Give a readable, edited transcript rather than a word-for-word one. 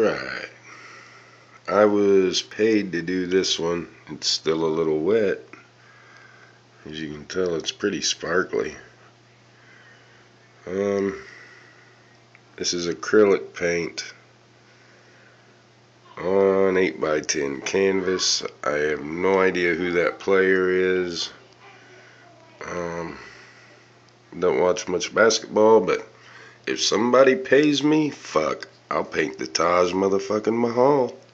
Alright, I was paid to do this one. It's still a little wet. As you can tell, it's pretty sparkly. This is acrylic paint on 8x10 canvas. I have no idea who that player is. Don't watch much basketball, but if somebody pays me, fuck, I'll paint the Taj motherfucking Mahal.